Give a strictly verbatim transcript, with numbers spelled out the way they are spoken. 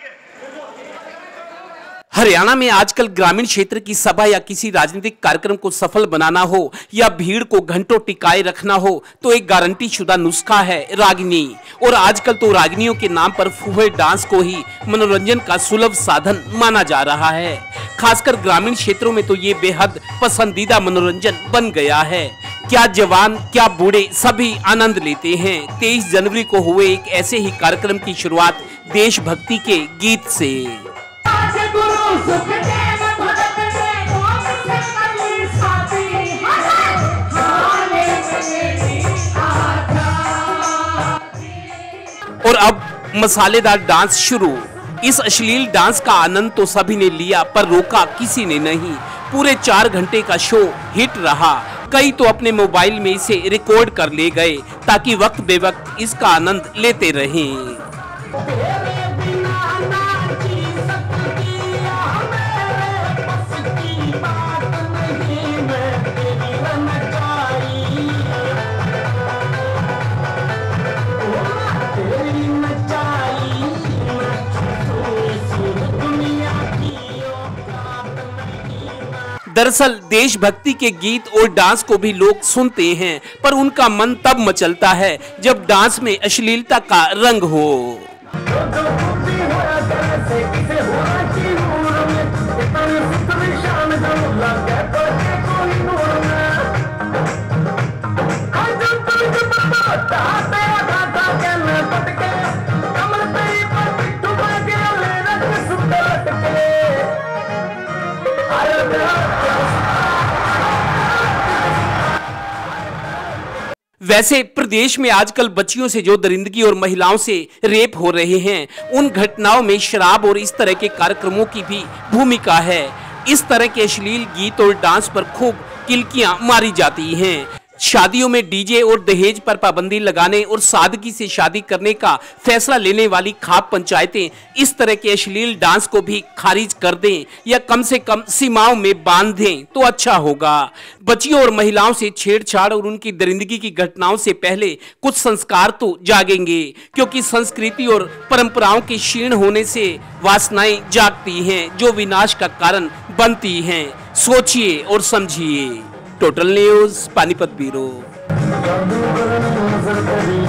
हरियाणा में आजकल ग्रामीण क्षेत्र की सभा या किसी राजनीतिक कार्यक्रम को सफल बनाना हो या भीड़ को घंटों टिकाए रखना हो तो एक गारंटी शुदा नुस्खा है रागिनी। और आजकल तो रागिनियों के नाम पर फूफे डांस को ही मनोरंजन का सुलभ साधन माना जा रहा है। खासकर ग्रामीण क्षेत्रों में तो ये बेहद पसंदीदा मनोरंजन बन गया है। क्या जवान क्या बूढ़े सभी आनंद लेते हैं। तेईस जनवरी को हुए एक ऐसे ही कार्यक्रम की शुरुआत देशभक्ति के गीत से। और अब मसालेदार डांस शुरू। इस अश्लील डांस का आनंद तो सभी ने लिया पर रोका किसी ने नहीं। पूरे चार घंटे का शो हिट रहा। कई तो अपने मोबाइल में इसे रिकॉर्ड कर ले गए ताकि वक्त बेवक्त इसका आनंद लेते रहें। दरअसल देशभक्ति के गीत और डांस को भी लोग सुनते हैं पर उनका मन तब मचलता है जब डांस में अश्लीलता का रंग हो। वैसे प्रदेश में आजकल बच्चियों से जो दरिंदगी और महिलाओं से रेप हो रहे हैं उन घटनाओं में शराब और इस तरह के कार्यक्रमों की भी भूमिका है। इस तरह के अश्लील गीत और डांस पर खूब किल्कियां मारी जाती हैं। शादियों में डीजे और दहेज पर पाबंदी लगाने और सादगी से शादी करने का फैसला लेने वाली खाप पंचायतें इस तरह के अश्लील डांस को भी खारिज कर दें या कम से कम सीमाओं में बांध दें तो अच्छा होगा। बच्चियों और महिलाओं से छेड़छाड़ और उनकी दरिंदगी की घटनाओं से पहले कुछ संस्कार तो जागेंगे, क्योंकि संस्कृति और परंपराओं के क्षीण होने से वासनाएं जागती हैं जो विनाश का कारण बनती हैं। सोचिए और समझिए। Total news Panipat bureau.